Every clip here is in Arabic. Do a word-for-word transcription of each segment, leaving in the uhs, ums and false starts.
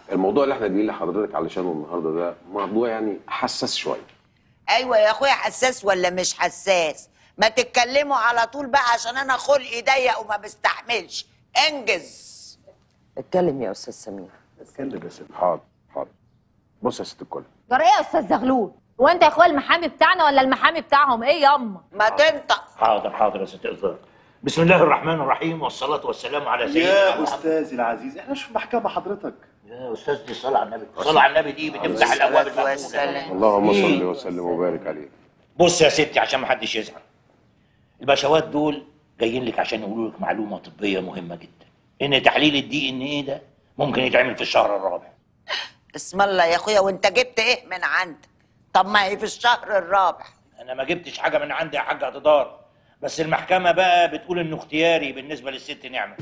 الموضوع اللي احنا جايين لحضرتك علشانه النهارده ده موضوع يعني حساس شويه. ايوه يا اخويا، حساس ولا مش حساس؟ ما تتكلموا على طول بقى عشان انا خلقي ضيق وما بستحملش. انجز. اتكلم يا استاذ سمير. اتكلم يا ست. حاضر حاضر. بص يا ست الكل. جرى ايه يا استاذ زغلول؟ هو انت يا اخويا المحامي بتاعنا ولا المحامي بتاعهم؟ ايه ياما؟ ما تنطق. حاضر حاضر يا ست إصدار. بسم الله الرحمن الرحيم والصلاة والسلام على سيدنا يا أستاذي العزيز، إحنا مش في محكمة حضرتك. يا أستاذ دي الصلاة على النبي، الصلاة على النبي دي بتفتح الأبواب المفتوحة. اللهم صل وسلم وبارك عليه. بص يا ستي عشان ما حدش يزعل. البشوات دول جايين لك عشان يقولوا لك معلومة طبية مهمة جدا. إن تحليل الدي إن إيه ده ممكن يتعمل في الشهر الرابع. اسم الله يا اخويا، وانت جبت ايه من عندك؟ طب ما هي في الشهر الرابع. أنا ما جبتش حاجة من عندي يا حاجة هتدار. بس المحكمة بقى بتقول إنه اختياري بالنسبة للست نعمة.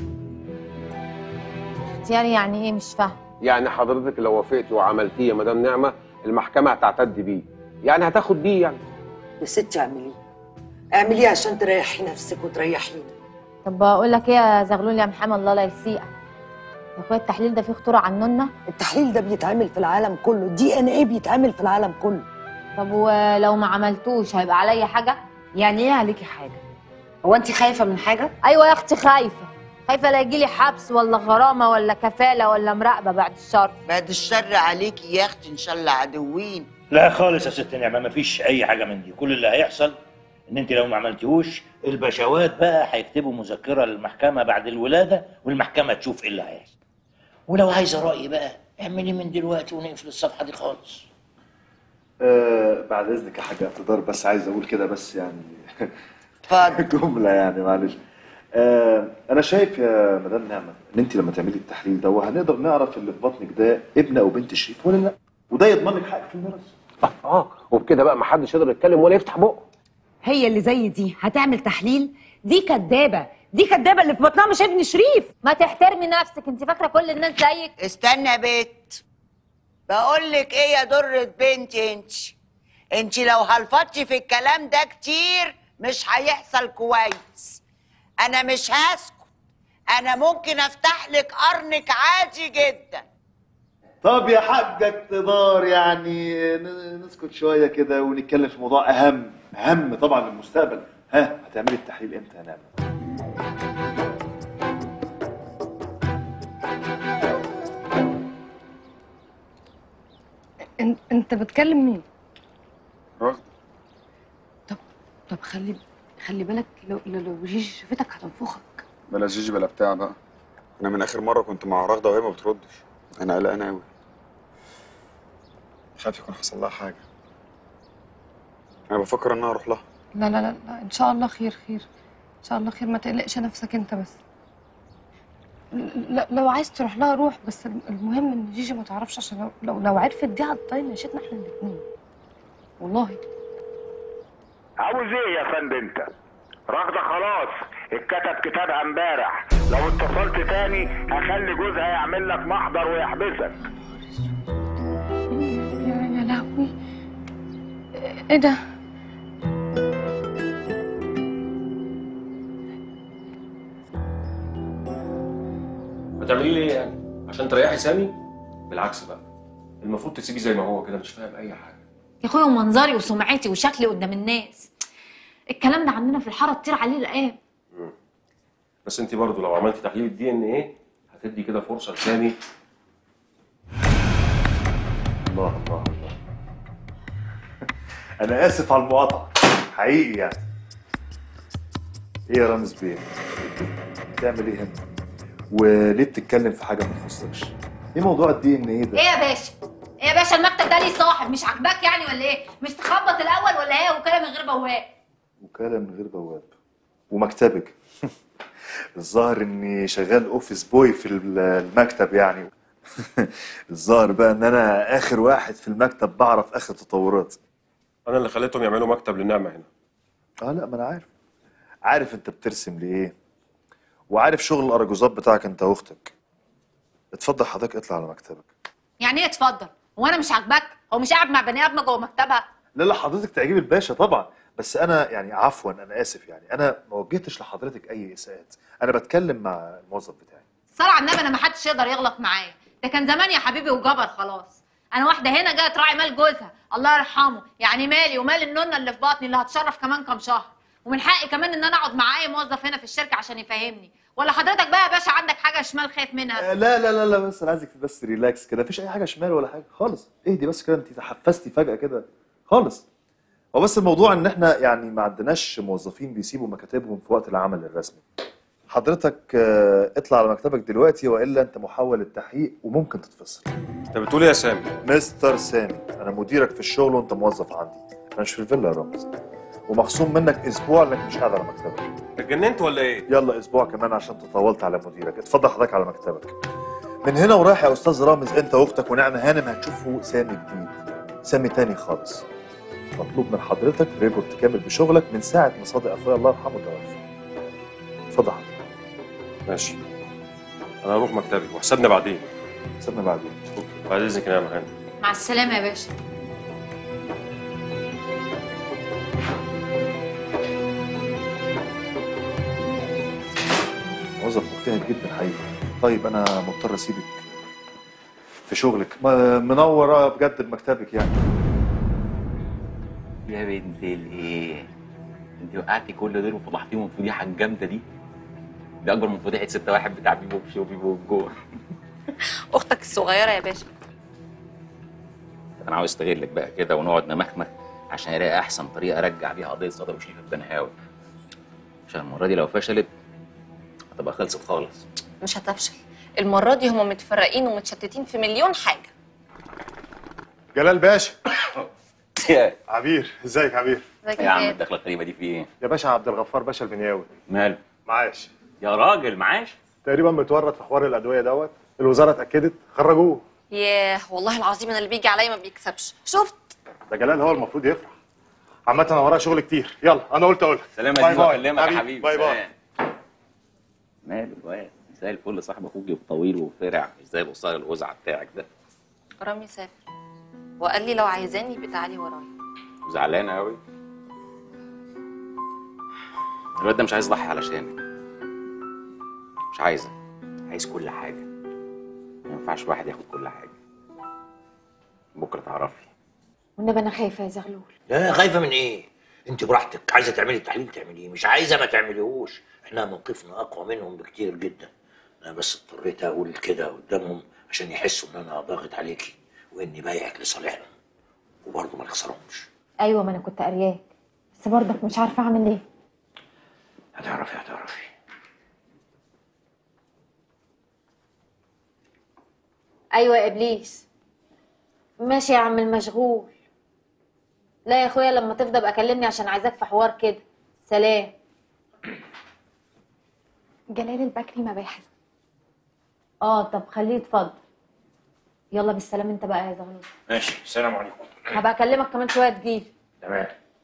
اختياري يعني ايه؟ مش فاهم. يعني حضرتك لو وافقتي وعملتيه يا مدام نعمه المحكمه هتعتد بيه، يعني هتاخد بيه يعني. يا ستي اعمليه اعمليه عشان تريحي نفسك وتريحينا. طب بقول لك ايه يا زغلول يا محمد، الله لا يسيئك يا اخويا، التحليل ده فيه خطوره عننا. التحليل ده بيتعمل في العالم كله، الدي ان ايه بيتعمل في العالم كله. طب ولو ما عملتوش هيبقى عليا حاجه؟ يعني ايه عليكي حاجه؟ هو انت خايفه من حاجه؟ ايوه يا اختي خايفه، خايفه لا يجيلي حبس ولا غرامه ولا كفاله ولا مراقبه بعد الشر. بعد الشر عليكي يا اختي، ان شاء الله عدوين. لا خالص يا ست نعمة، مفيش أي حاجة من دي. كل اللي هيحصل إن أنت لو ما عملتيهوش البشوات بقى هيكتبوا مذكرة للمحكمة بعد الولادة، والمحكمة تشوف إيه اللي هيحصل. ولو عايزة رأي بقى اعملي من دلوقتي ونقفل الصفحة دي خالص. أه بعد إذنك يا حاجة اقتدار، بس عايز أقول كده بس يعني اتفضل. جملة يعني معلش. أه أنا شايف يا مدام نعمة إن أنت لما تعملي التحليل ده وهنقدر نعرف اللي في بطنك ده ابن أو بنت شريف ولا لأ، وده يضمن لك حقك في الميراث. اه اه وبكده بقى محدش يقدر يتكلم ولا يفتح بقه. هي اللي زي دي هتعمل تحليل؟ دي كدابه، دي كدابه، اللي في بطنها مش ابن شريف. ما تحترمي نفسك، انت فاكره كل الناس زيك؟ استنى يا بت، بقول لك ايه يا درة بنتي، انت انت لو هلفتي في الكلام ده كتير مش هيحصل كويس. انا مش هسكت، انا ممكن افتح لك قرنك عادي جدا. طب يا حاجة اقتدار يعني نسكت شوية كده ونتكلم في موضوع أهم أهم طبعا للمستقبل. ها هتعملي التحليل إمتى يا نعمة؟ انت انت بتكلم مين؟ رغد. طب طب خلي خلي بالك، لو لو جيجي شافتك هتنفخك. بلا جيجي بلا بتاع بقى. انا من اخر مره كنت مع رغده وهي ما بتردش. انا قلقان قوي، خايف يكون حصل لها حاجه. انا بفكر ان انا اروح لها. لا لا لا لا، ان شاء الله خير خير ان شاء الله خير، ما تقلقش نفسك انت بس. لا لو عايز تروح لها روح، بس المهم ان جيجي ما تعرفش، عشان لو لو, لو عرفت دي هتطين نشيتنا احنا الاثنين والله. عاوز ايه يا فندم انت؟ رغده خلاص اتكتب كتابها امبارح، لو اتصلت تاني هخلي جوزها يعمل لك محضر ويحبسك. يا يا لهوي، ايه ده؟ هتعملي لي ايه يعني؟ عشان تريحي سامي؟ بالعكس بقى، المفروض تسيبيه زي ما هو كده، مش فاهم اي حاجه. يا اخويا ومنظري وسمعتي وشكلي قدام الناس، الكلام ده عندنا في الحاره كتير عليه الايام. بس انت برضه لو عملتي تحليل الدي ان ايه هتدي كده فرصه لسامي. الله الله الله. أنا آسف على المقاطعة حقيقي يعني. إيه يا رامز بيه؟ بتعمل إيه هنا؟ وليه بتتكلم في حاجة ما تخصكش؟ إيه موضوع الدي إن إيه ده؟ ايه يا باشا؟ ايه يا باشا المكتب ده ليه صاحب؟ مش عاجباك يعني ولا ايه؟ مش تخبط الاول ولا هي وكاله من غير بواب؟ وكالة من غير بواب ومكتبك. الظاهر اني شغال اوفيس بوي في المكتب يعني. الظاهر بقى ان انا اخر واحد في المكتب بعرف اخر تطورات. انا اللي خليتهم يعملوا مكتب للنعمه هنا. اه لا ما انا عارف عارف انت بترسم ليه، وعارف شغل الارجوزات بتاعك انت واختك. اتفضل حضرتك اطلع على مكتبك. يعني ايه اتفضل؟ هو انا مش عاجباك؟ هو مش قاعد مع بني ادم جوه مكتبها؟ لا لا حضرتك تعجبي الباشا طبعا، بس انا يعني عفوا انا اسف يعني انا ما وجهتش لحضرتك اي اساءات، انا بتكلم مع الموظف بتاعي. صار على النبي، انا ما حدش يقدر يغلط معايا، ده كان زمان يا حبيبي وجبر خلاص. انا واحده هنا جايه تراعي مال جوزها الله يرحمه، يعني مالي ومال النونه اللي في بطني اللي هتشرف كمان كام شهر، ومن حقي كمان ان انا اقعد مع اي موظف هنا في الشركه عشان يفهمني. ولا حضرتك بقى يا باشا عندك حاجه شمال خايف منها؟ آه لا لا لا لا بس انا عايزك بس ريلاكس كده، مفيش اي حاجه شمال ولا حاجه خالص. اهدي بس كده، انت تحفزتي فجاه كده خالص. هو بس الموضوع ان احنا يعني ما عندناش موظفين بيسيبوا مكاتبهم في وقت العمل الرسمي. حضرتك آه اطلع على مكتبك دلوقتي والا انت محول للتحقيق وممكن تتفصل. انت بتقول ايه يا سامي؟ مستر سامي، انا مديرك في الشغل وانت موظف عندي، انا مش في الفيلا يا رامز، ومخصوم منك اسبوع انك مش قاعد على مكتبك. اتجننت ولا ايه؟ يلا اسبوع كمان عشان تطاولت على مديرك. اتفضل حضرتك على مكتبك. من هنا ورايح يا استاذ رامز انت واختك ونعمه هانم هتشوفوا سامي جديد، سامي تاني خالص. مطلوب من حضرتك ريبورت كامل بشغلك من ساعه ما صادق اخويا الله يرحمه توفى. اتفضل حضرتك. ماشي، انا هروح مكتبي وحسابنا بعدين. حسابنا بعدين. بعد اذنك يا نعمه هانم. مع السلامه يا باشا. موظف مجتهد جدا حقيقي. طيب انا مضطر اسيبك في شغلك، منوره بجد بمكتبك يعني. يا بنت الايه، انت وقعتي كل دول وفضحتيهم الفضيحه الجامده دي. دي اكبر من فضيحه ستة واحد بتاع بيبو بشو بيبو بجوع. اختك الصغيره يا باشا. انا عاوز استغلك بقى كده ونقعد نمخمخ عشان الاقي احسن طريقه ارجع بيها قضيه صدى وشريف البنهاوي، عشان المره دي لو فشلت هتبقى خلصت خالص. مش هتفشل المره دي، هما متفرقين ومتشتتين في مليون حاجه. جلال باشا. يا عبير، ازيك يا عبير؟ ازيك يا عم الدخله الغريبه دي في ايه؟ يا باشا عبد الغفار باشا البنياوي. ماله؟ معاش يا راجل معاش؟ تقريبا متورط في حوار الادويه دوت، الوزاره اتاكدت خرجوه. ياه والله العظيم انا اللي بيجي عليا ما بيكسبش. شفت؟ ده جلال هو المفروض يفرح. عامة انا ورايا شغل كتير، يلا انا قلت اقولها. سلام يا ديما، اكلمك يا حبيبي. باي باي. ماله الواد؟ زي الفل، صاحب اخوك طويل وفرع، مش زي القصير الوزع بتاعك ده. رامي سافر وقال لي لو عايزاني يبقى تعالي ورايا. زعلانه قوي. الواد ده مش عايز يضحي علشانك، مش عايزك، عايز كل حاجه. ما ينفعش واحد ياخد كل حاجه. بكره تعرفي. والنبي انا خايفه يا زغلول. لا خايفه من ايه؟ انت براحتك، عايزه تعملي التحليل تعمليه، مش عايزه ما تعمليهوش. احنا موقفنا اقوى منهم بكتير جدا. انا بس اضطريت اقول كده قدامهم عشان يحسوا ان انا ضاغط عليكي واني بايعك لصالحهم، وبرضه ما نخسرهمش. ايوه ما انا كنت قارياك، بس برضك مش عارفه اعمل ايه. هتعرفي هتعرفي. ايوه يا ابليس. ماشي يا عم المشغول. لا يا اخويا لما تفضى بقى كلمني عشان عايزاك في حوار كده. سلام. جلال البكري مباحث. اه طب خليه يتفضل. يلا بالسلام انت بقى يا زغلول. ماشي، السلام عليكم. هبقى اكلمك كمان شويه تجيلي. تمام.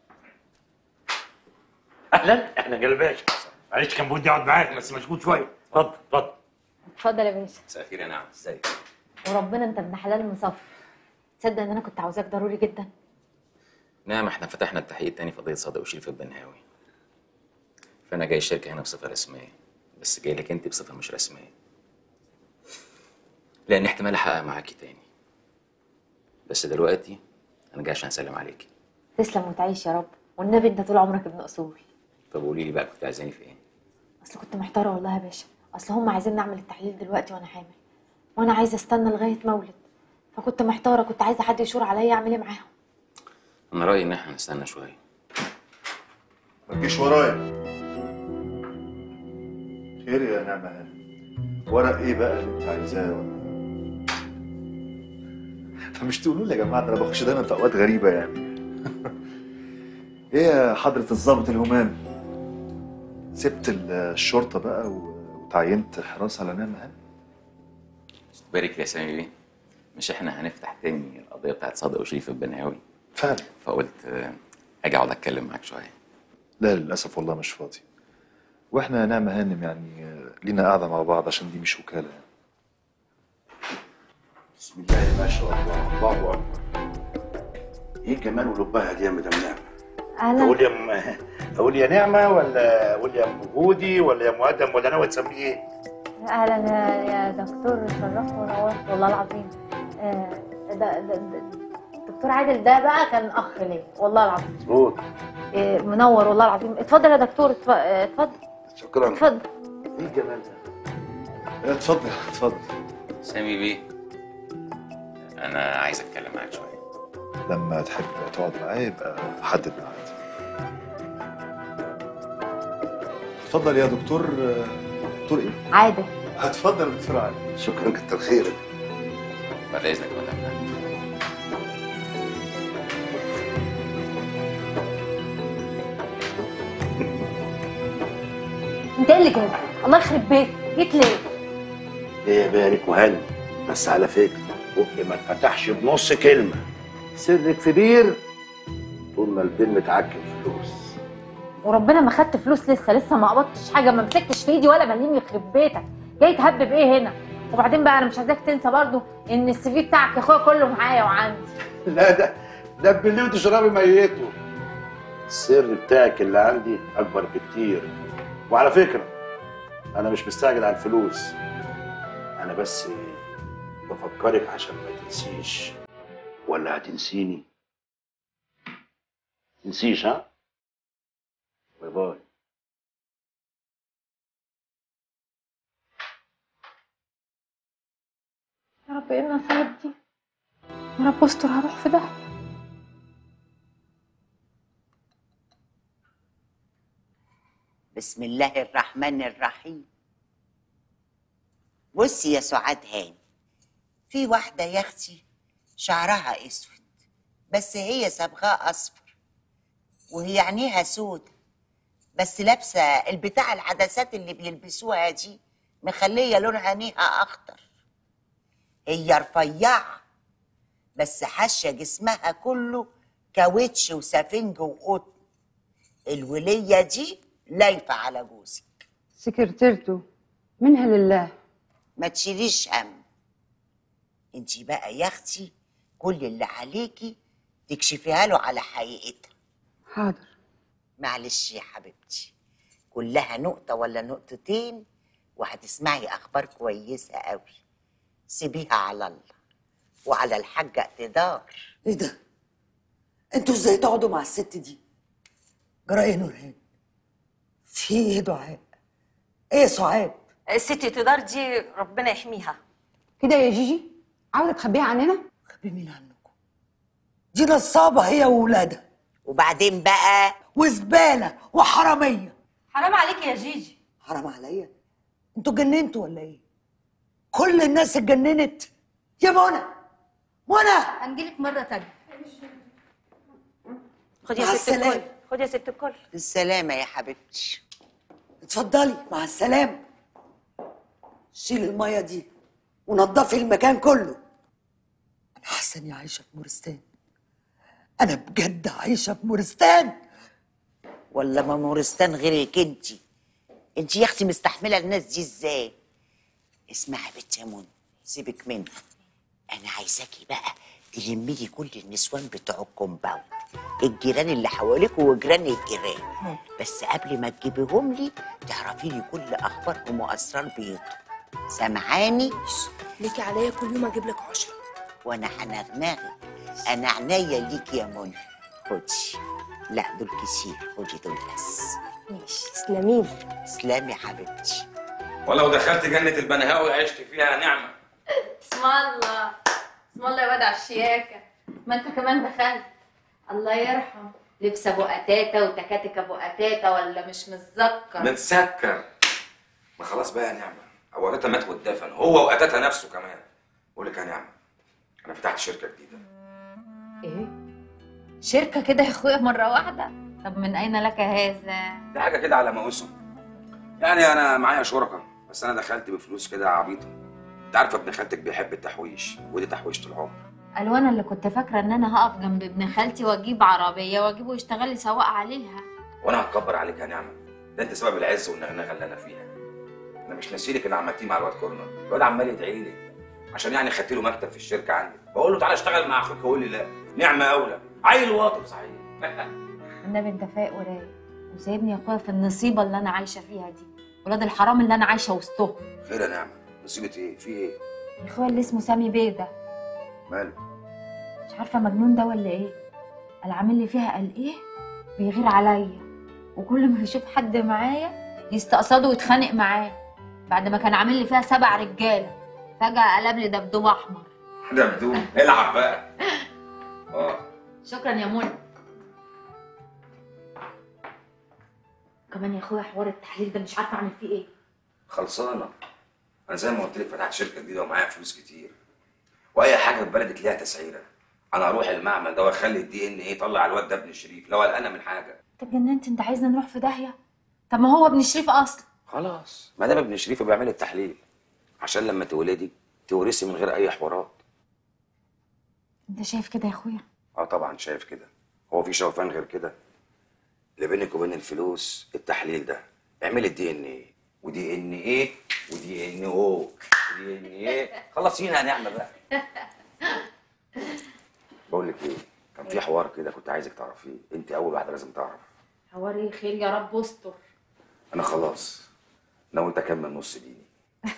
اهلا، اهلا جلال باشا. معلش كان بودي اقعد معاك بس مشغول شويه. اتفضل اتفضل. اتفضل يا باشا. مساء الخير يا نعم، ازيك؟ وربنا انت ابن حلال مصفي. تصدق ان انا كنت عاوزاك ضروري جدا. نعم، احنا فتحنا التحقيق التاني في قضيه صدى وشريف البنهاوي، فانا جاي الشركه هنا بصفه رسميه، بس جاي لك انت بصفه مش رسميه، لان احتمال احقق معاكي تاني. بس دلوقتي انا جاي عشان اسلم عليكي. تسلم وتعيش يا رب، والنبي انت طول عمرك ابن اصول. طب قولي لي بقى، كنت عايزاني في ايه؟ اصل كنت محتاره والله يا باشا، اصل هم عايزين نعمل التحليل دلوقتي وانا حامل، وانا عايزه استنى لغايه مولد، فكنت محتاره، كنت عايزه حد يشور عليا اعمل ايه معاهم. انا رايي ان احنا نستنى شويه. ما تجيش ورايا. خير يا نعمه هانم؟ ورق ايه بقى اللي انت عايزاه ولا؟ مش تقولوا لي يا جماعه انا بخش دايما في اوقات غريبه يعني. ايه يا حضره الضابط الهمام؟ سبت الشرطه بقى وتعينت حراسه على نعمه هانم؟ بارك يا سامي بيه، مش احنا هنفتح تاني القضيه بتاعت صدى وشريف البنهاوي؟ فعلا. فقلت اجي اقعد اتكلم معاك شويه. لا للاسف والله مش فاضي. واحنا يا نعمه هانم يعني لينا قاعده مع بعض عشان دي مش وكاله يعني. بسم الله ما شاء الله، الله اكبر. ايه الجمال والابهه دي يا مدام نعمه؟ اهلا. اقول يا م... اقول يا نعمه ولا اقول يا ام هودي ولا يا ام ادم ولا ناوي تسميه ايه؟ اهلا يا يا دكتور، شرفت ونورت والله العظيم. آه، ده ده ده دكتور عادل ده بقى كان اخ ليا والله العظيم. مظبوط. آه، منور والله العظيم. اتفضل يا دكتور، اتف- آه، اتفضل. شكرا. اتفضل. ايه الجمال ده؟ اتفضل اتفضل. سامي بيه، انا عايز اتكلم معاك شويه. لما تحب تقعد معايا يبقى حدد ميعاد. اتفضل يا دكتور. دكتور ايه؟ عادل. هتفضل يا دكتور عادل. شكرا، كتر خيرك. بعد اذنك يا مدام. انت ايه اللي جايبك؟ الله يخرب بيتك، جيت ليه؟ ايه بارك وهلا. بس على فكره بقي ما اتفتحش بنص كلمه. سرك في بير طول ما البير متعكم فلوس. وربنا ما خدت فلوس لسه، لسه ما قبضتش حاجه، ما مسكتش في ايدي ولا مليم يخرب بيتك. جاي تهبب ايه هنا؟ وبعدين بقى انا مش عايزاك تنسى برضو ان السي في بتاعك يا اخويا كله معايا وعندي. لا ده ده تبليه وتشربي ميته. السر بتاعك اللي عندي اكبر بكتير. وعلى فكره انا مش مستعجل على الفلوس، انا بس بفكرك عشان ما تنسيش. ولا هتنسيني؟ تنسيش ها؟ باي باي. يا رب ايه النصايب دي؟ يا رب استر، هروح في ده. بسم الله الرحمن الرحيم. بصي يا سعاد هاني، في واحدة يا اختي شعرها اسود بس هي صبغاه اصفر، وهي عينيها سود بس لابسه البتاع العدسات اللي بيلبسوها دي مخليه لون عينيها اخضر. هي رفيعه بس حاشيه جسمها كله كاوتش وسفنج وقطن. الوليه دي لايفه على جوزك. سكرتيرته منها لله. ما تشيليش هم. انتي بقى يا اختي كل اللي عليكي تكشفيها له على حقيقتها. حاضر. معلش يا حبيبتي، كلها نقطة ولا نقطتين وهتسمعي أخبار كويسة قوي. سيبيها على الله وعلى الحاجة اقتدار. ايه ده؟ انتوا ازاي تقعدوا مع الست دي؟ جرى ايه نورهان؟ في ايه دعاء؟ ايه يا سعاد؟ الست اقتدار دي ربنا يحميها. كده يا جيجي عاوزه تخبيها عننا؟ خبي مين عنكم؟ دي نصابه هي وولادها. وبعدين بقى وزباله وحراميه. حرام عليكي يا جيجي. حرام عليا؟ انتوا اتجننتوا ولا ايه؟ كل الناس اتجننت. يا منى منى هنجيلك مره تانيه. خدي يا ست الكل، خدي يا ست الكل. بالسلامة يا حبيبتي. اتفضلي مع السلامه. شيلي الميه دي ونضفي المكان كله. انا حاسه اني عايشه في مورستان. انا بجد عايشه في مورستان. ولا ما مورستان غيرك انتي؟ انتي يا اختي مستحمله الناس دي ازاي؟ اسمعي يا بنت يا منى، سيبك منها. انا عايزاكي بقى تلمي لي كل النسوان بتوع الكومباوند، الجيران اللي حواليك وجيران الجيران، بس قبل ما تجيبيهم لي تعرفي لي كل اخبارهم واسرار بيوتهم. سامعاني؟ ليكي عليا كل يوم اجيب لك عشرة. وانا هنغنغي، انا عينيا ليكي يا منى. خدي. لا دول كتير، خدي دول بس. ماشي، تسلميلي. تسلمي يا حبيبتي. ولو دخلت جنة البنهاوي عشت فيها نعمة. اسم الله، اسم الله يا واد على الشياكه. ما انت كمان دخلت. الله يرحم. لبس ابو قتاته وتكاتك ابو قتاته ولا مش متذكر؟ متسكر. ما خلاص بقى يا نعمة، ابو قتاته مات واتدفن، هو وقتاته نفسه كمان. بقول لك يا نعمة، انا فتحت شركة جديدة. ايه؟ شركه كده يا اخويا مره واحده؟ طب من اين لك هذا؟ دي حاجة كده على موسم. يعني انا معايا شركة، بس انا دخلت بفلوس كده عبيطة. انت عارفة ابن خالتك بيحب التحويش، ودي تحويشة العمر. قالوا انا اللي كنت فاكره ان انا هقف جنب ابن خالتي واجيب عربيه واجيبه يشتغل لي سواق عليها. وانا هتكبر عليك يا نعمة، ده انت سبب العز والنغنغة اللي انا فيها. انا مش ناسيلك اللي عملتيه مع الواد كورنر، الواد عمال يدعي لي عشان يعني خدت له مكتب في الشركة عندي، بقول له تعالى اشتغل مع اخوك يقول لي لا، نعمة اولى، عيل واطي صحيح. النبي انت فايق ورايق وسايبني يا اخويا في النصيبه اللي انا عايشه فيها دي. ولاد الحرام اللي انا عايشه وسطهم. خير يا نعمه؟ مصيبه ايه؟ في ايه؟ اخويا اللي اسمه سامي بيه ده ماله؟ مش عارفه مجنون ده ولا ايه؟ قال عامل لي فيها قال ايه؟ بيغير عليا، وكل ما يشوف حد معايا يستقصده ويتخانق معاه، بعد ما كان عامل لي فيها سبع رجاله فجاه قلب لي دبدوب احمر. دبدوب؟ العب بقى. اه شكرا يا منى. كمان يا اخويا حوار التحليل ده مش عارفه اعمل فيه ايه. خلصانه. انا زي ما قلت لك فتحت شركه جديده ومعايا فلوس كتير، واي حاجه في بلدك ليها تسعيره. انا هروح المعمل ده واخلي الدي ان ايه يطلع الواد ده ابن شريف لو قلقانه من حاجه. طب جننت، انت عايزنا نروح في داهيه؟ طب ما هو ابن شريف اصلا. خلاص ما دام ابن شريف بيعمل التحليل عشان لما تولدي تورثي من غير اي حوارات. انت شايف كده يا اخويا؟ اه طبعا شايف كده. هو في شوفان غير كده؟ اللي بينك وبين الفلوس التحليل ده. اعملي الدي ان ايه ودي ان ايه ودي ان او ودي ان ايه. خلصينا هنعمل بقى. بقول لك ايه، كان في حوار كده كنت عايزك تعرفيه، انت اول واحده لازم تعرف. حوار ايه؟ خير يا رب استر. انا خلاص ناوي اكمل نص ديني.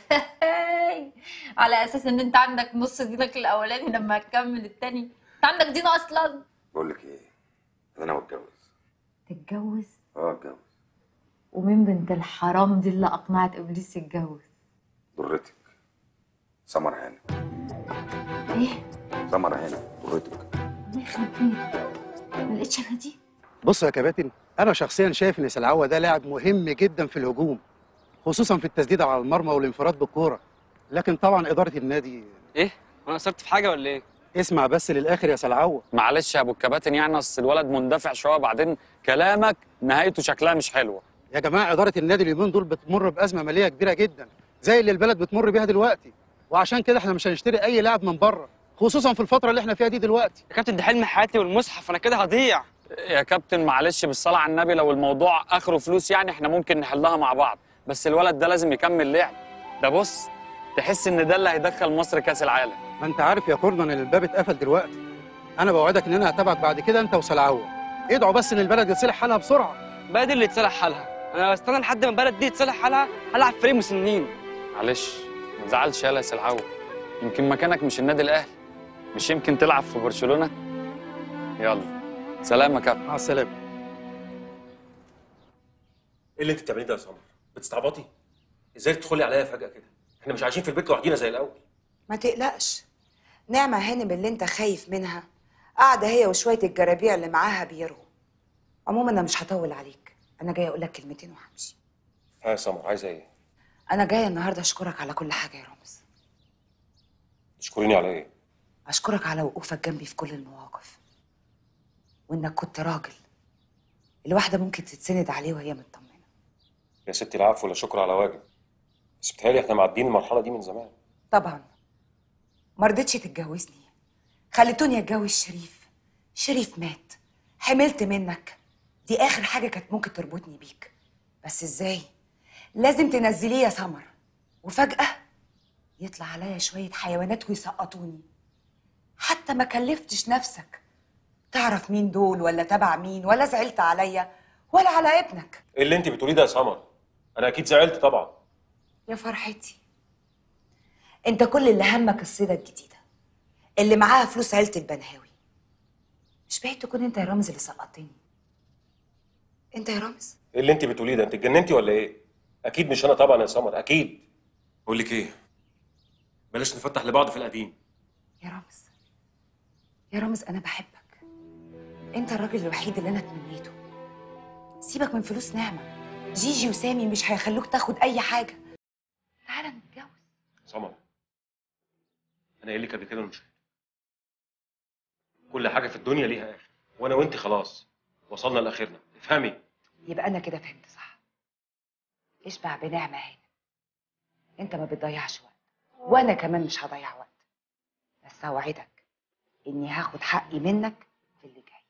على اساس ان انت عندك نص دينك الاولاني لما هتكمل التاني، انت عندك دين اصلا. بقول لك ايه، انا ناوي اتجوز. تتجوز؟ اه اتجوز. ومين بنت الحرام دي اللي اقنعت ابليس يتجوز؟ ضرتك سمر هانم. ايه؟ سمر هانم ضرتك. الله يخرب بيتك، ما لقيتش انا دي. بص يا كباتن، انا شخصيا شايف ان سلعوه ده لاعب مهم جدا في الهجوم، خصوصا في التسديد على المرمى والانفراد بالكوره، لكن طبعا اداره النادي. ايه؟ انا قصرت في حاجه ولا ايه؟ اسمع بس للاخر يا سلعوه. معلش يا ابو الكباتن، يعني اصل الولد مندفع شويه، بعدين كلامك نهايته شكلها مش حلوه. يا جماعه اداره النادي اليومين دول بتمر بازمه ماليه كبيره جدا زي اللي البلد بتمر بيها دلوقتي، وعشان كده احنا مش هنشتري اي لاعب من بره، خصوصا في الفتره اللي احنا فيها دي دلوقتي. يا كابتن ده حلم حياتي والمصحف، انا كده هضيع. يا كابتن معلش بالصلاه على النبي، لو الموضوع اخره فلوس يعني احنا ممكن نحلها مع بعض، بس الولد ده لازم يكمل لعب. ده بص تحس ان ده اللي هيدخل مصر كاس العالم. ما انت عارف يا كورنان ان الباب اتقفل دلوقتي. انا بوعدك ان انا هتابعك بعد كده انت وسلعوه. ادعوا بس ان البلد يتصلح حالها بسرعه. بلد اللي يتصلح حالها؟ انا بستنى لحد ما البلد دي يتصلح حالها هلعب فريق مسنين. معلش ما تزعلش يالا يا سلعوه، يمكن مكانك مش النادي الاهلي، مش يمكن تلعب في برشلونه. يلا سلام يا كابتن. مع السلامه. ايه اللي انت بتعمليه ده يا سمر؟ بتستعبطي؟ ازاي تدخلي عليا فجاه كده؟ احنا مش عايشين في البيت لوحدينا زي الاول. ما تقلقش، نعمة هانم اللي انت خايف منها قاعدة هي وشوية الجرابيع اللي معاها بيروا. عموما انا مش هطول عليك، انا جاية اقول لك كلمتين وهمشي. ها يا سمر عايزه ايه؟ انا جاية النهارده اشكرك على كل حاجة يا رامز. تشكريني على ايه؟ اشكرك على وقوفك جنبي في كل المواقف، وانك كنت راجل الواحدة ممكن تتسند عليه وهي مطمنة. يا ستي العفو ولا شكر على واجب، بس بتهيألي احنا معديين المرحله دي من زمان. طبعا ما رضيتش تتجوزني، خليتوني اتجوز شريف. شريف مات، حملت منك، دي اخر حاجه كانت ممكن تربطني بيك، بس ازاي؟ لازم تنزليه يا سمر، وفجاه يطلع عليا شويه حيوانات ويسقطوني. حتى ما كلفتش نفسك تعرف مين دول ولا تبع مين، ولا زعلت عليا ولا على ابنك. ايه اللي انت بتقوليه ده يا سمر؟ انا اكيد زعلت طبعا. يا فرحتي، انت كل اللي همك الصيده الجديده اللي معاها فلوس عيله البنهاوي. مش بعيد تكون انت يا رامز اللي سقطتني. انت يا رامز. ايه اللي انت بتقوليه ده؟ انت اتجننتي ولا ايه؟ اكيد مش انا طبعا يا سمر، اكيد. بقول لك ايه، بلاش نفتح لبعض في القديم. يا رامز، يا رامز انا بحبك، انت الراجل الوحيد اللي انا تمنيته. سيبك من فلوس نعمه، جيجي وسامي مش هيخلوك تاخد اي حاجه. تعالى نتجوز. سمر انا قايل لك قبل كده مش كل حاجه في الدنيا ليها اخر، وانا وانت خلاص وصلنا لاخرنا، افهمي. يبقى انا كده فهمت صح. اشبع بنعمه هنا، انت ما بتضيعش وقت وانا كمان مش هضيع وقت، بس اوعدك اني هاخد حقي منك في اللي جاي.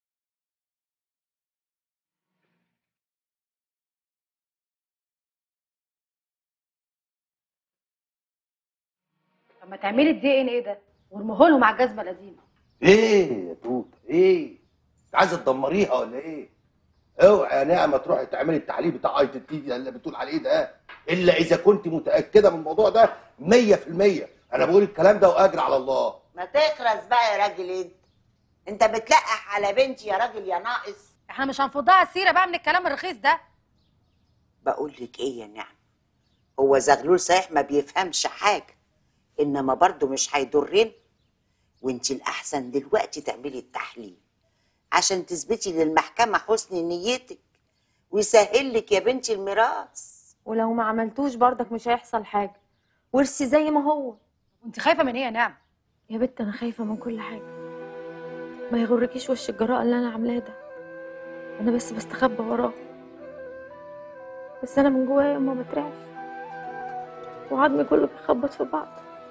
طب ما تعملي الدي ان ايه ده وارميه له مع الجزمه القديمه. ايه يا توته ايه؟ انت عايزه تدمريها ولا ايه؟ اوعى يا نعمه تروحي تعملي التحليل بتاع اي تي تي اللي بتقول عليه ده الا اذا كنت متاكده من الموضوع ده مية في المية. انا بقول الكلام ده واجري على الله. ما تخرس بقى يا راجل انت. انت بتلقح على بنتي يا راجل يا ناقص. احنا مش هنفضها السيره بقى من الكلام الرخيص ده. بقول لك ايه يا نعم، هو زغلول صحيح ما بيفهمش حاجه، انما برضه مش هيضرنا. وانت الاحسن دلوقتي تعملي التحليل عشان تثبتي للمحكمه حسن نيتك ويسهل لك يا بنتي الميراث. ولو ما عملتوش برضك مش هيحصل حاجه، ورثي زي ما هو. وانت خايفه من ايه يا نعم؟ يا بت انا خايفه من كل حاجه، ما يغركيش وش الجراءه اللي انا عاملاه ده. انا بس بستخبى وراه، بس انا من جوايا ما بترعش وعظمي كله بيخبط في بعض.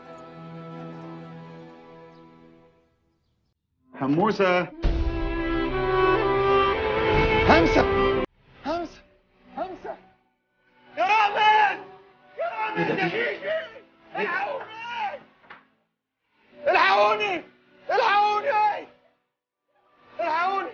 حموسه همسه همسه همسه يا رامز يا رامز يا جيجي الحقوني الحقوني الحقوني الحقوني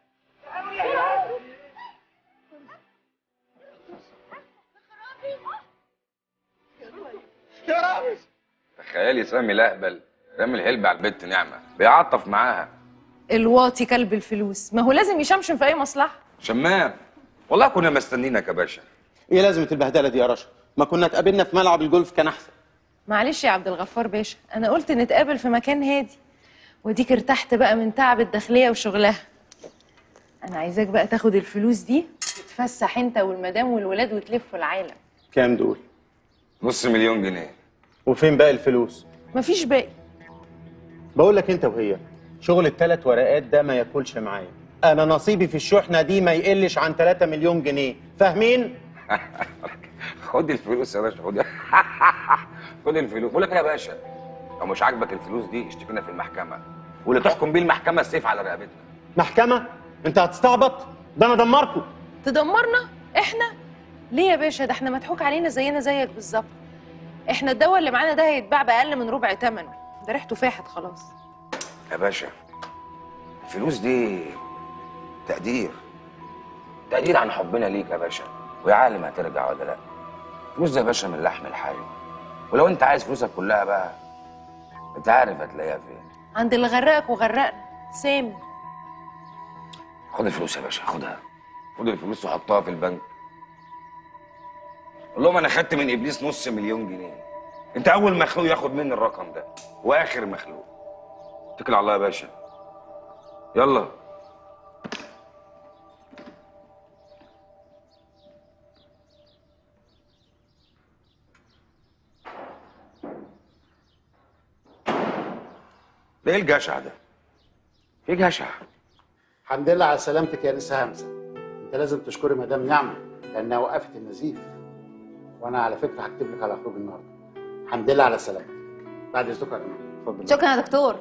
يا رامز. تخيلي سامي الاهبل رامي الهلب على البت نعمه بيعطف معاها. الواطي كلب الفلوس، ما هو لازم يشمشم في اي مصلحه. شمام والله كنا مستنينك يا باشا. ايه لازمه البهدله دي يا رشا؟ ما كنا اتقابلنا في ملعب الجولف كان احسن. معلش يا عبد الغفار باشا، انا قلت نتقابل في مكان هادي، وديك ارتحت بقى من تعب الداخليه وشغلها. انا عايزاك بقى تاخد الفلوس دي تتفسح انت والمدام والولاد وتلفوا العالم. كام دول؟ نص مليون جنيه. وفين باقي الفلوس؟ مفيش باقي. بقول لك انت وهي شغل الثلاث ورقات ده ما ياكلش معايا. انا نصيبي في الشحنه دي ما يقلش عن ثلاثة مليون جنيه، فاهمين؟ خد الفلوس يا باشا، خد خد الفلوس. بقول لك ايه يا باشا، لو مش عاجبك الفلوس دي اشتكينا في المحكمه، واللي تحكم بيه المحكمه السيف على رقبتنا. محكمه؟ انت هتستعبط؟ ده انا دمركم. تدمرنا؟ احنا؟ ليه يا باشا؟ ده احنا مضحوك علينا زينا زيك بالظبط. احنا الدواء اللي معانا ده هيتباع باقل من ربع ثمنه، ده ريحته فاحت خلاص. يا باشا الفلوس دي تقدير تقدير عن حبنا ليك يا باشا، ويا عالم هترجع ولا لا. فلوس دي يا باشا من لحم الحي، ولو انت عايز فلوسك كلها بقى انت عارف هتلاقيها فين. عند اللي غرقك وغرقنا سامي. خد الفلوس يا باشا، خدها. خد الفلوس وحطها في البنك. قول لهم انا خدت من ابليس نص مليون جنيه. انت اول مخلوق ياخد مني الرقم ده واخر مخلوق. اتكل على الله يا باشا، يلا. ده ايه الجشع ده؟ ايه جشع؟ الحمد لله على سلامتك يا نسا همسه. انت لازم تشكري مدام نعمه لانها وقفت النزيف. وانا على فكره هكتب لك على خروج النهارده. الحمد لله على سلامتك. بعد اذنكم يا جماعه، اتفضل. شكرا يا دكتور.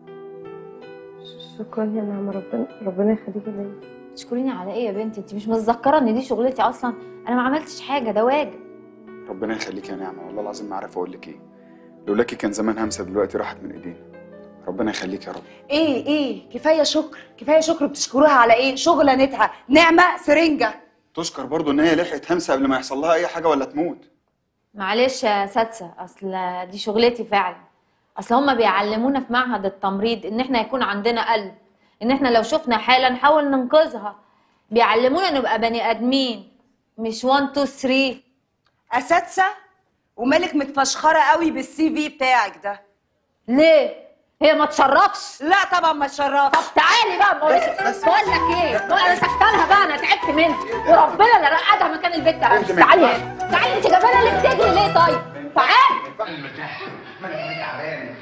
شكرا يا نعمه، ربنا ربنا يخليكي ليا. تشكريني على ايه يا بنتي؟ انت مش متذكره ان دي شغلتي اصلا؟ انا ما عملتش حاجه، ده واجب. ربنا يخليك يا نعمه، والله العظيم ما عارف اقول لك ايه. لولاكي كان زمان همسه دلوقتي راحت من ايدينا. ربنا يخليك يا رب. ايه ايه كفايه شكر، كفايه شكر. بتشكروها على ايه؟ شغلانتها نعمه سرنجه. تشكر برضو ان هي لحقت همسه قبل ما يحصل لها اي حاجه ولا تموت. معلش يا سادسه، اصل دي شغلتي فعلا. اصل هما بيعلمونا في معهد التمريض ان احنا يكون عندنا قلب، ان احنا لو شفنا حاله نحاول ننقذها. بيعلمونا نبقى بني ادمين، مش واحد اتنين تلاتة. اساتذه ومالك متفشخره قوي بالسي في بتاعك ده. ليه؟ هي ما تشرفش؟ لا طبعا ما تشرفش. طب تعالي بقى بقول لك ايه؟ انا سكتلها بقى، انا تعبت منها وربنا اللي رقدها مكان البيت ده. تعالي هنا، تعالي. انت جايبانا ليه بتجري ليه طيب؟ تعالي. تعالي مرتاح، ما انا تعبان.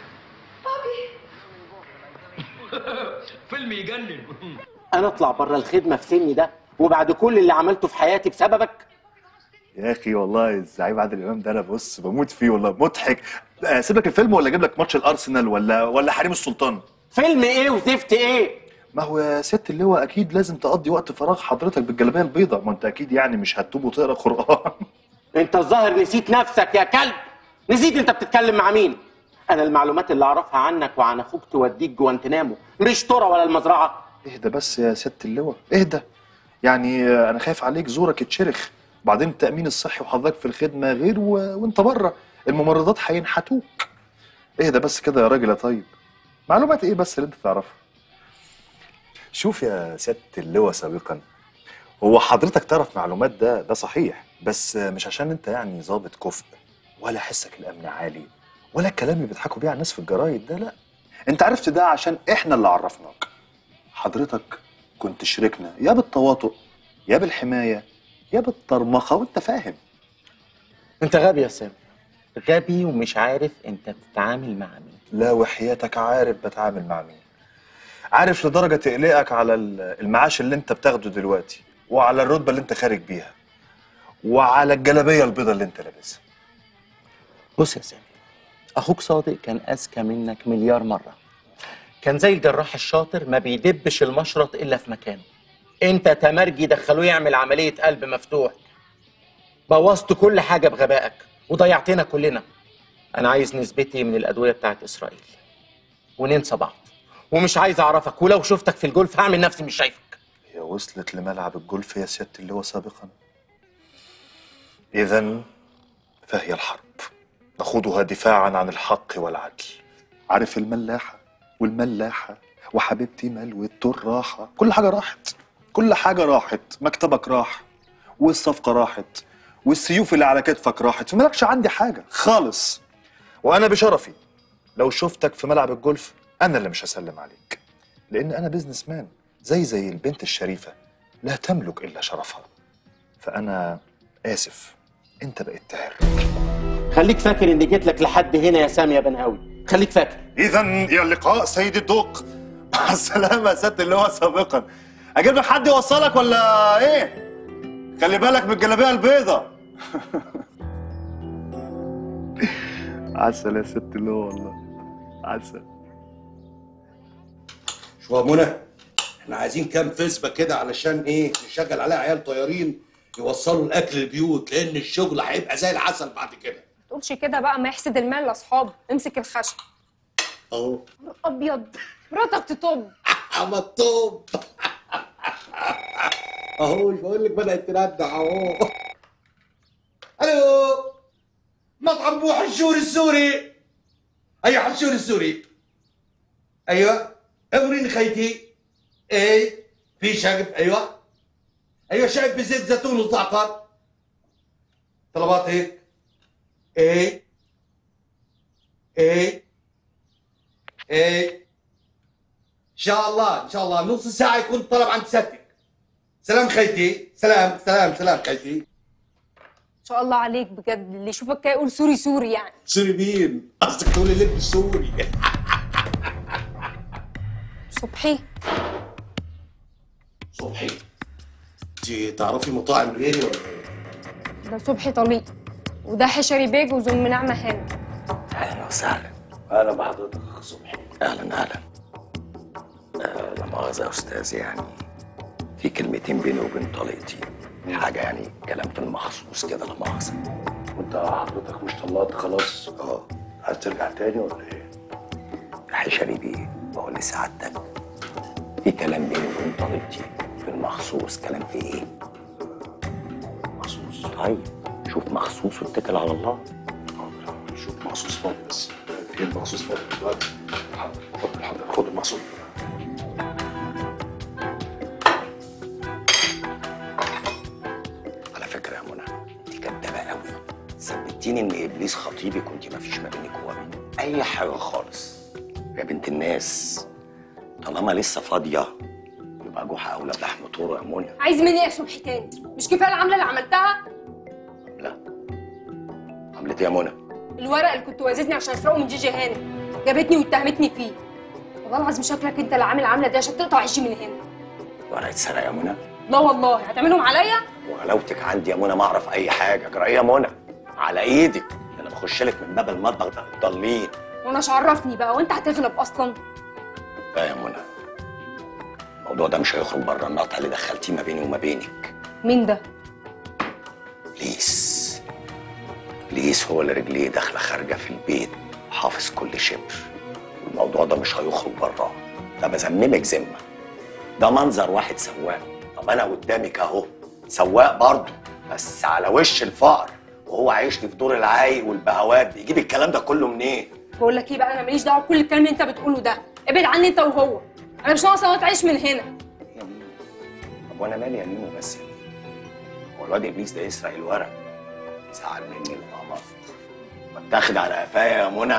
فيلم يجنن. انا اطلع بره الخدمه في سني ده وبعد كل اللي عملته في حياتي بسببك؟ يا اخي والله الزعيم عادل امام ده انا بص بموت فيه والله، مضحك. اسيب لك الفيلم ولا اجيب لك ماتش الارسنال ولا ولا حريم السلطان؟ فيلم ايه وزفت ايه؟ ما هو يا ست اللواء اكيد لازم تقضي وقت فراغ حضرتك بالجلابيه البيضاء، ما انت اكيد يعني مش هتتوب وتقرا قران. انت الظاهر نسيت نفسك يا كلب. نسيت انت بتتكلم مع مين؟ انا المعلومات اللي اعرفها عنك وعن اخوك توديك جوانتنامو، مش ترى ولا المزرعه. اهدى بس يا ست اللواء، اهدى. يعني انا خايف عليك زورك يتشرخ، وبعدين التامين الصحي وحضرتك في الخدمه غير و... وانت بره الممرضات هينحتوك. ايه ده بس كده يا راجل يا طيب؟ معلومات ايه بس اللي انت تعرفها؟ شوف يا سياده اللواء سابقا، هو حضرتك تعرف معلومات ده ده صحيح، بس مش عشان انت يعني ضابط كفء ولا حسك الامن عالي ولا الكلام اللي بيضحكوا بيه على الناس في الجرايد ده، لا. انت عرفت ده عشان احنا اللي عرفناك. حضرتك كنت شريكنا يا بالتواطؤ يا بالحمايه يا بالطرمخه، وانت فاهم. انت غبي يا سامي، غبي ومش عارف انت بتتعامل مع مين. لا وحياتك عارف بتعامل مع مين. عارف لدرجه تقلقك على المعاش اللي انت بتاخده دلوقتي، وعلى الرتبه اللي انت خارج بيها، وعلى الجلابيه البيضاء اللي انت لابسها. بص يا سامي، اخوك صادق كان اذكى منك مليار مره. كان زي الجراح الشاطر ما بيدبش المشرط الا في مكانه. انت تمرجي دخلوه يعمل عمليه قلب مفتوح، بوظت كل حاجه بغبائك وضيعتنا كلنا. انا عايز نسبتي من الادويه بتاعت اسرائيل وننسى بعض، ومش عايز اعرفك، ولو شفتك في الجولف هعمل نفسي مش شايفك. هي وصلت لملعب الجولف يا سياده اللواء سابقا؟ اذا فهي الحرب نخوضها دفاعا عن الحق والعدل. عارف الملاحه والملاحه وحبيبتي ملوى الراحه، كل حاجه راحت، كل حاجه راحت، مكتبك راح والصفقه راحت والسيوف اللي على كتفك راحت، فمالكش عندي حاجه خالص. وانا بشرفي لو شفتك في ملعب الجولف انا اللي مش هسلم عليك، لان انا بيزنس مان زي زي البنت الشريفه لا تملك الا شرفها. فانا اسف، انت بقيت تهر. خليك فاكر اني جيت لك لحد هنا يا سامي يا بنهاوي، خليك فاكر. اذا الى اللقاء سيد الدوق. مع السلامه يا سياده اللواء سابقا. اجيب لك حد يوصلك ولا ايه؟ خلي بالك من الجلابيه البيضاء. عسل يا ست اللواء والله، عسل. شو يا منى، احنا عايزين كام فسبه كده علشان ايه نشغل عليها عيال طيارين يوصلوا الاكل البيوت، لان الشغل هيبقى زي العسل بعد كده. ما تقولش كده بقى، ما يحسد المال لاصحابه. امسك الخشب اهو. ابيض مراتك تطب. اما الطب اهو، مش بقول لك بدات تندع اهو. الو، مطعم بو حشور السوري. ايوه حشور السوري، ايوه امرين خيتي. ايه في شقف، ايوه ايوه شقف بزيت زيتون وزعتر. طلبات هيك. ايه ايه ايه ان شاء الله ان شاء الله نص ساعه يكون الطلب عند سيادتك. سلام خيتي، سلام سلام سلام خيتي. ان شاء الله عليك بجد، اللي يشوفك كده يقول سوري سوري يعني. سوري مين؟ قصدك تقولي لب السوري. صبحي صبحي، انت تعرفي مطاعم غيري ولا ايه؟ ده صبحي طليق، وده حشري بيج وزم نعمه هانم. اهلا وسهلا. اهلا بحضرتك يا صبحي. اهلا اهلا. آه لا مؤاخذه يا استاذ، يعني في كلمتين بيني وبين طليقتي، حاجه يعني كلام في المخصوص كده، لا مؤاخذه. وانت حضرتك مش طلقت خلاص؟ اه. عايز ترجع تاني ولا ايه؟ يا حشري بيه، بقول لسعادتك في كلام بيني وبين طليقتي في المخصوص. كلام في ايه؟ مخصوص. طيب شوف مخصوص واتكل على الله. شوف مخصوص فاضي بس. فين مخصوص فاضي دلوقتي؟ حاضر اتفضل حاضر، خد المخصوص. على فكره يا منى، انت كدابه قوي. ثبتيني ان ابليس خطيبك وانت ما فيش ما بينك وبين اي حاجه خالص. يا بنت الناس، طالما لسه فاضيه يبقى جوحه اولى بلحم طوره يا منى. عايز مني ايه يا صبحي تاني؟ مش كفايه العمله اللي عملتها؟ عملت ايه يا منى؟ الورق اللي كنت واززني عشان اسرقه من جيجي هانم جابتني واتهمتني فيه. والله العظيم شكلك انت اللي عامل العمله دي عشان تقطع عيشي من هنا. ورقه سرقه يا منى؟ لا والله. هتعملهم عليا؟ وغلاوتك عندي يا منى ما اعرف اي حاجه. جرى ايه يا منى؟ على ايدك، انا بخش لك من باب المطبخ ده ضالين. وانا مش عرفني بقى وانت هتغلب اصلا. لا يا منى، الموضوع ده مش هيخرج بره النقطه اللي دخلتيه ما بيني وما بينك. مين ده؟ ابليس. ابليس هو اللي رجليه داخله خارجه في البيت، حافظ كل شبر. والموضوع ده مش هيخرج براه. ده بذممك ذمه. ده منظر واحد سواق طب انا قدامك اهو سواق برضه، بس على وش الفقر، وهو عايشني في دور العايق والبهوات، بيجيب الكلام ده كله منين؟ بقول لك ايه بقى، انا ماليش دعوه بكل الكلام اللي انت بتقوله ده، ابعد عني انت وهو، انا مش ناقصه تعيش من هنا. طب وانا مالي يا ميمو بس؟ هو الواد ابليس ده يسرق الورق زعل مني القمص واتاخد على قفايا يا منى.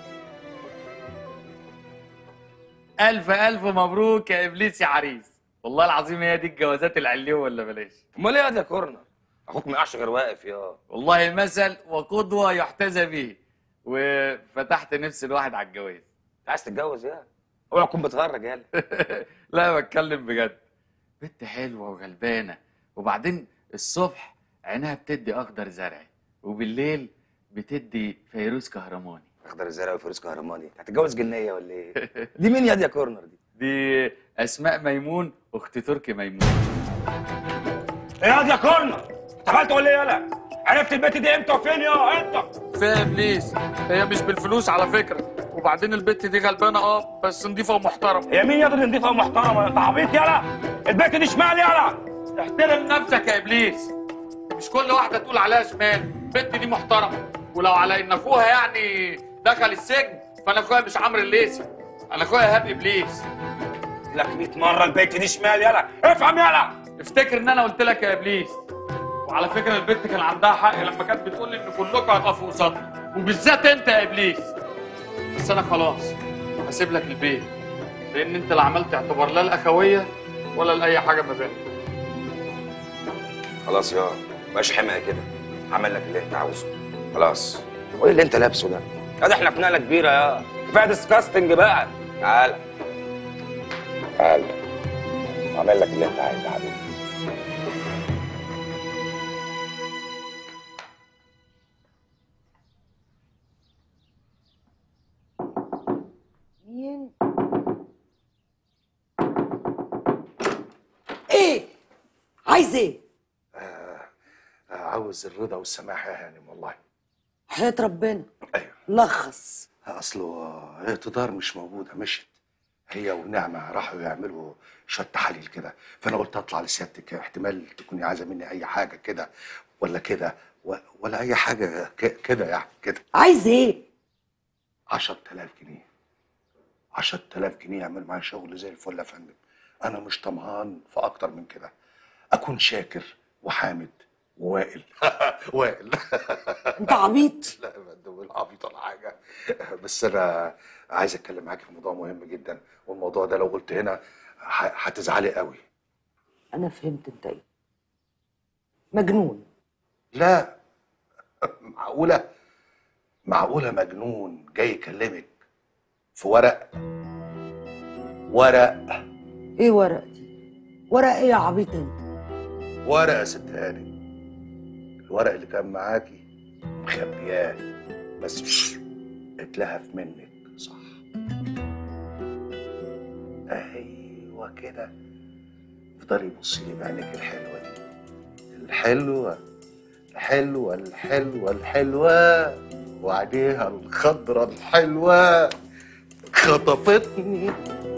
الف الف مبروك يا ابليس يا عريس، والله العظيم هي دي الجوازات العليه ولا بلاش؟ امال ايه يا كورنر؟ اخوك ما يقعش غير واقف يا والله مثل وقدوه يحتذى به، وفتحت نفس الواحد على الجواز. انت عايز تتجوز يا؟ اوعى تكون بتهرج يالا. لا بتكلم بجد، بنت حلوه وغلبانه، وبعدين الصبح عينها بتدي اخضر زرعي، وبالليل بتدي فيروز كهرماني. اخضر زرع وفيروز كهرماني، هتتجوز جنيه ولا ايه؟ دي مين يا دي يا كورنر دي؟ دي اسماء ميمون اخت تركي ميمون. ايه يا دي يا كورنر؟ انت عملت ولا ايه يالا؟ عرفت البت دي امتى وفين يا انت؟ فيها ابليس، هي مش بالفلوس على فكره، وبعدين البت دي غلبانه اه بس نضيفه ومحترمه. هي مين يا دي نضيفه ومحترمه؟ انت عبيط يالا؟ البت دي شمال يالا. احترم نفسك يا ابليس، مش كل واحده تقول عليها شمال، البت دي محترمه، ولو على ان اخوها يعني دخل السجن فانا اخويا مش عمرو الليثي، انا اخويا ايهاب ابليس. قلت لك مية مره البت دي شمال يالا، افهم يالا. افتكر ان انا قلت لك يا ابليس. وعلى فكره البت كان عندها حق لما كانت بتقول لي ان كلكم هتقفوا قصادها، وبالذات انت يا ابليس. بس انا خلاص هسيب لك البيت، لان انت لا عملت اعتبار لا الاخويه ولا لاي حاجه ما بيننا. خلاص يا مبقاش حماقه كده، عمل لك اللي انت عاوزه خلاص. وايه اللي انت لابسه ده؟ يا ده احنا في نقله كبيره يا كفايه ديسكاستنج بقى. تعالى تعالى عمل لك اللي انت عايزه يا حبيبي. مين؟ ايه؟ عايز ايه؟ آه عاوز الرضا والسماح يا هانم والله. حياة ربنا. ايوه لخص. اصله اقتدار مش موجوده، مشت هي ونعمه راحوا يعملوا شويه تحاليل كده، فانا قلت اطلع لسيادتك، احتمال تكوني عايزه مني اي حاجه كده ولا كده ولا اي حاجه كده يعني كده. عايز ايه؟ عشرة آلاف جنيه. عشرة آلاف جنيه يعمل معايا شغل زي الفل يا فندم. انا مش طمعان في اكتر من كده، اكون شاكر وحامد ووائل. وائل. انت عبيط؟ لا يا فندم ولا عبيط ولا حاجه، بس انا عايز اتكلم معاكي في موضوع مهم جدا، والموضوع ده لو قلت هنا هتزعلي قوي. انا فهمت انت ايه. مجنون. لا معقوله معقوله مجنون جاي يكلمك في ورق؟ ورق. ايه ورق دي؟ ورق ايه يا عبيط انت؟ ورق يا ست هانم، الورق اللي كان معاكي مخبياه بس اتلهف منك صح؟ ايوه كده، افضلي بصي لي بعينك الحلوه دي، الحلوه الحلوه الحلوه الحلوه وعليها الخضره الحلوه خطفتني.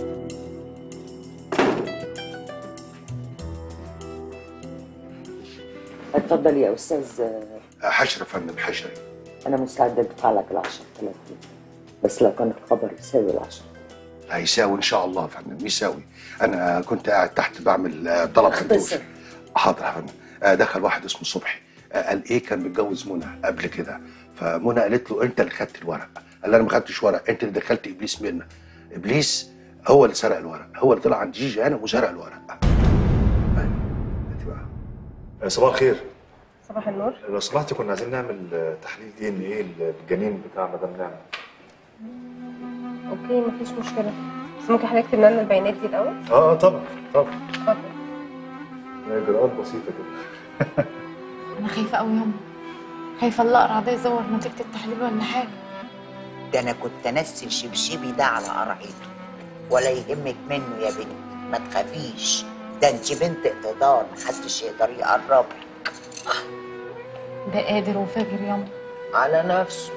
اتفضل يا استاذ. حشري يا فندم حشري. انا مستعده ادفع لك ال عشرة آلاف جنيه، بس لو كان الخبر يساوي ال عشرة. هيساوي ان شاء الله يا فندم، يساوي. انا كنت قاعد تحت بعمل طلب فندوش. حاضر يا فندم. دخل واحد اسمه صبحي، قال ايه كان متجوز منى قبل كده، فمنى قالت له انت اللي خدت الورق، قال انا ما خدتش ورق، انت اللي دخلت ابليس منى. ابليس هو اللي سرق الورق، هو اللي طلع عند جيجي انا وسرق الورق. صباح الخير. صباح النور. لو سمحتي كنا عايزين نعمل تحليل دي ان ايه الجنين بتاع مدام نعمه. اوكي مفيش مشكله، بس ممكن حضرتك تملى لنا البيانات دي الاول؟ اه طبعا طبعا. اتفضل. اجراءات بسيطه كده. انا خايفه قوي ياما، خايفه الاقرع ده يزور نتيجه التحليل ولا حاجه. ده انا كنت انسي الشبشبي ده على قرعته، ولا يهمك منه يا بنتي، ما تخافيش، ده انت بنت اقتدار محدش يقدر يقربك. ده قادر وفاجر ياما على نفسه،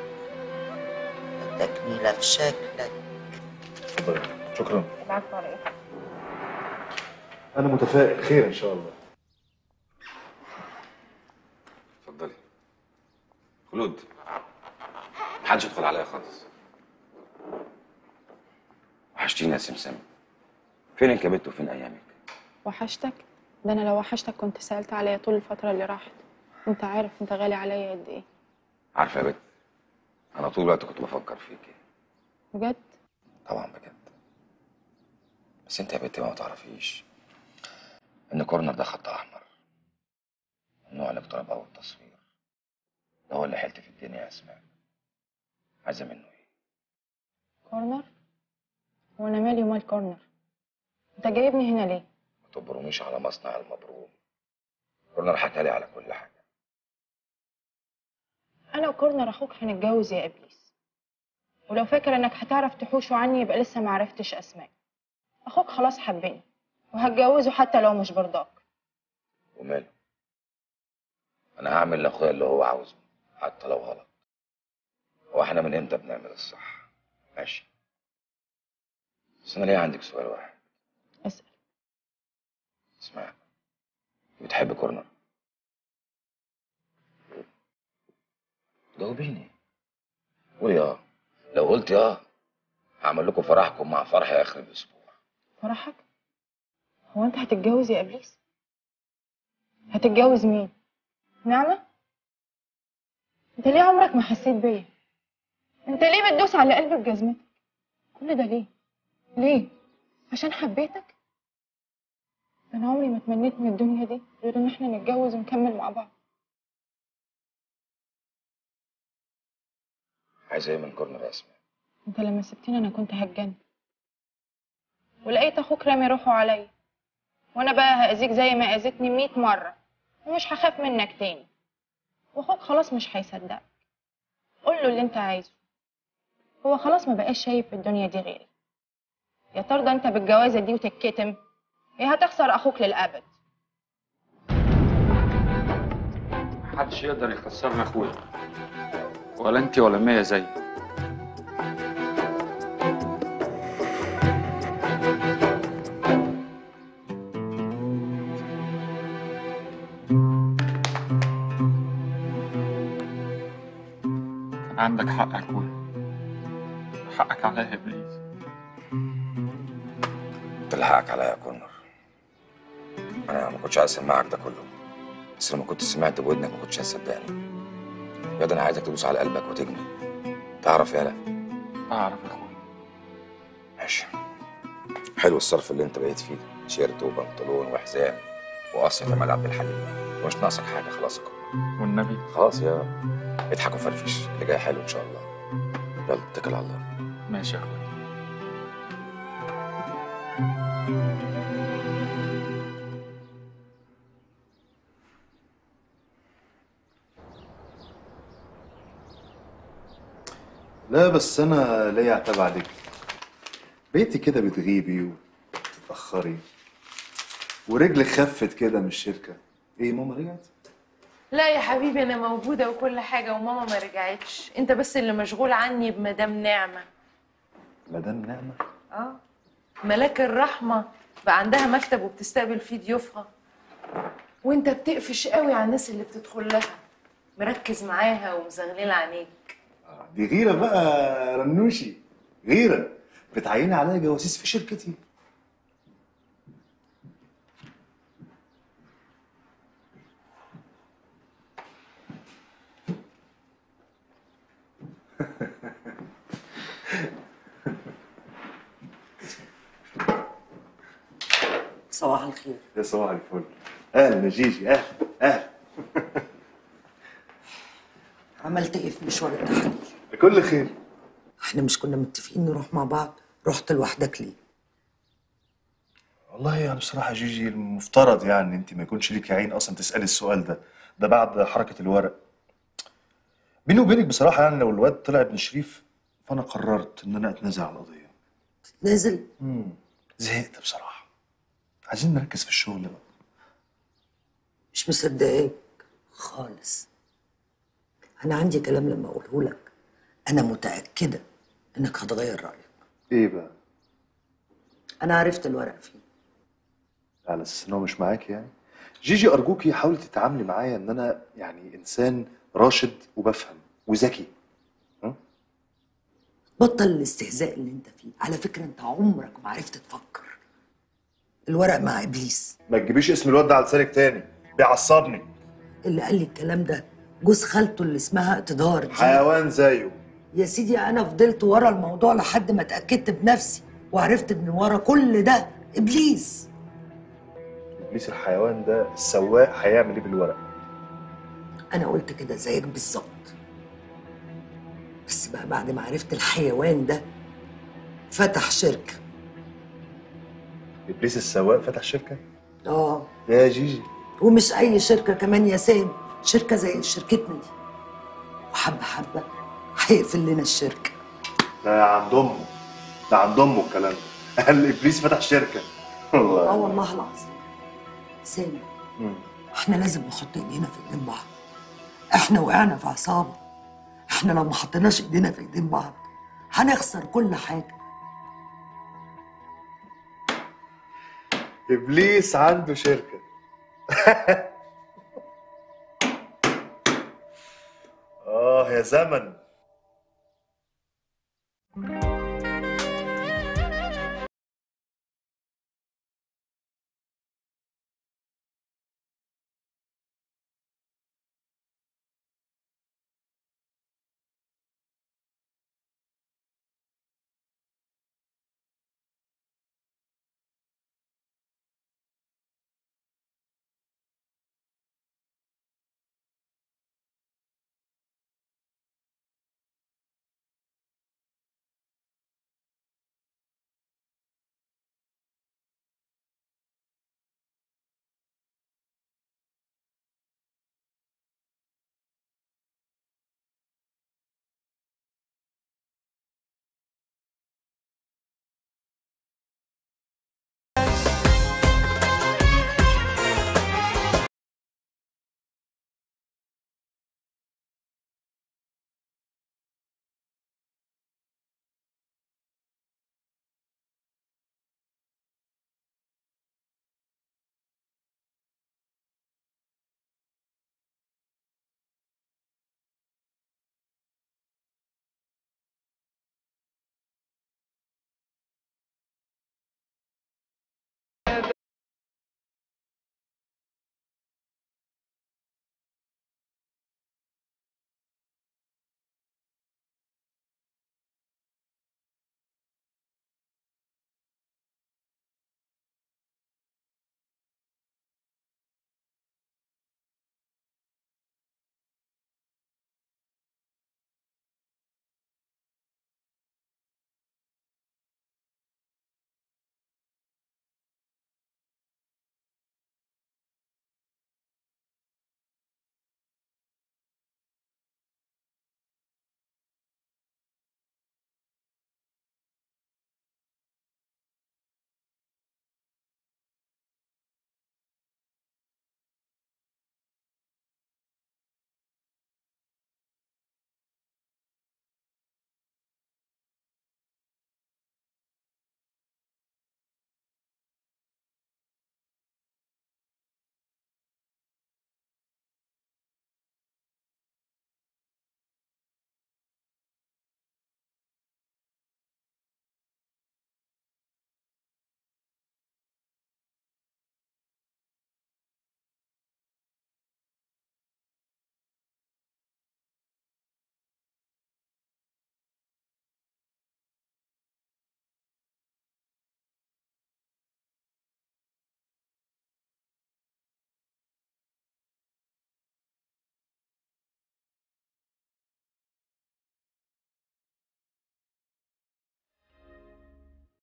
التكميله في شكلك. اتفضلي. شكرا. العفو على ايه؟ انا متفائل خير ان شاء الله. اتفضلي. خلود، محدش يدخل عليا خالص. وحشتيني يا سمسم. فينك يا بت وفين ايامك؟ وحشتك؟ ده انا لو وحشتك كنت سألت عليا طول الفترة اللي راحت. انت عارف انت غالي عليا قد ايه. عارفه يا بت، انا طول الوقت كنت بفكر فيكي. بجد؟ طبعا بجد. بس انت يا بت ما تعرفيش ان كورنر ده خط احمر، ممنوع الاقتراب او التصوير. ده هو اللي حيلت في الدنيا يا اسماء. عايزه منه ايه؟ كورنر؟ وانا مالي ومال كورنر؟ انت جايبني هنا ليه؟ ما تبرميش على مصنع المبروم. كورنر حكى لي على كل حاجه. انا وكورنر اخوك هنتجوز يا ابليس، ولو فاكر انك هتعرف تحوشه عني يبقى لسه ما عرفتش اسماء. اخوك خلاص حبني وهتجوزه حتى لو مش برضاك. وماله؟ انا هعمل لاخويا اللي هو عاوزه حتى لو غلط. هو احنا من امتى بنعمل الصح؟ ماشي. بس انا ليه عندك سؤال واحد. اسال. اسمع، بتحب كورنر؟ جاوبيني. قولي اه. لو قلت اه هعمل لكم فرحكم مع فرحي اخر الاسبوع. فرحك؟ هو انت هتتجوز يا ابليس؟ هتتجوز مين؟ نعمة؟ انت ليه عمرك ما حسيت بيا؟ انت ليه بتدوس على قلبي بجزمتك؟ كل ده ليه؟ ليه؟ عشان حبيتك؟ انا عمري ما تمنيت من الدنيا دي غير ان احنا نتجوز ونكمل مع بعض. عايزه ايه من كورنر يا اسماء؟ انت لما سبتني انا كنت هتجنن، ولقيت اخوك رامي روحه عليا، وانا بقى هاذيك زي ما اذيتني مية مره ومش هخاف منك تاني. واخوك خلاص مش هيصدقك. قول له اللي انت عايزه. هو خلاص ما بقاش شايف في الدنيا دي غيري. يا ترضى انت بالجوازه دي وتتكتم، يا هتخسر اخوك للابد. محدش يقدر يخسرنا اخويا، ولا انت ولا مية زي. عندك حق يا اخويا، حقك عليا يا ابليس. انت اللي حقك عليا يا كورنر. انا ما كنتش عايز اسمعك ده كله، بس لما كنت سمعت بودنك ما كنتش هتصدقني. بجد انا عايزك تدوس على قلبك وتجني. تعرف يالا؟ اعرف يا اخويا. ماشي. حلو الصرف اللي انت بقيت فيه، تيشيرت وبنطلون وحزام وقصة جمال عبد الحليم، ومش ناقصك حاجه خلاص يا كورنر. والنبي خلاص يا اضحك وفرفش، اللي جاي حلو ان شاء الله. يلا اتكل على الله. ماشي يا اخويا. لا بس انا ليا عتاب عليك. بقيتي كده بتغيبي وتتاخري ورجلك خفت كده من الشركه. ايه ماما رجعت؟ لا يا حبيبي انا موجوده وكل حاجه وماما ما رجعتش. انت بس اللي مشغول عني بمدام نعمه. مدام نعمه؟ اه ملاك الرحمه بقى عندها مكتب وبتستقبل فيه ضيوفها، وانت بتقفش قوي على الناس اللي بتدخل لها، مركز معاها ومزغلل عينيك. دي غيره بقى رنوشي، غيره بتعيني عليا جواسيس في شركتي. صباح الخير. يا صباح الفل. اهلا يا جيجي. اهلا اهلا. عملت ايه في مشوار التحاليل؟ كل خير. احنا مش كنا متفقين نروح مع بعض؟ رحت لوحدك ليه؟ والله يعني بصراحه يا جيجي المفترض يعني انت ما يكونش ليكي عين اصلا تسالي السؤال ده، ده بعد حركه الورق. بيني وبينك بصراحه يعني لو الواد طلع ابن شريف فانا قررت ان انا اتنازل عن القضيه. تتنازل؟ امم زهقت بصراحه. عايزين نركز في الشغل بقى. مش مصدقاك خالص. انا عندي كلام لما اقوله لك انا متاكده انك هتغير رايك. ايه بقى؟ انا عرفت الورق فيه. على اساس ان هو مش معاكي يعني؟ جيجي ارجوكي حاولي تتعاملي معايا ان انا يعني انسان راشد وبفهم وذكي. بطل الاستهزاء اللي انت فيه، على فكره انت عمرك ما عرفت تفكر. الورق مع ابليس. ما تجيبيش اسم الواد ده على لسانك تاني، بيعصبني. اللي قال لي الكلام ده جوز خالته اللي اسمها اقتدار دي. حيوان زيه. يا سيدي انا فضلت ورا الموضوع لحد ما اتاكدت بنفسي وعرفت ان ورا كل ده ابليس. ابليس الحيوان ده السواق هيعمل ايه بالورق؟ انا قلت كده زيك بالظبط، بس بقى بعد ما عرفت الحيوان ده فتح شركه. ابليس السواق فتح شركه؟ اه يا جيجي. ومش اي شركه كمان يا سام، شركه زي شركتنا دي، وحبه حبه هيقفل لنا الشركه. ده عند امه، ده عند امه الكلام ده. قال ابليس فتح شركه. والله اه والله العظيم. سامي احنا لازم نحط ايدينا في ايدين بعض. احنا وقعنا في عصابه، احنا لو ما حطيناش ايدينا في ايدين بعض هنخسر كل حاجه. ابليس عنده شركه. اه يا زمن.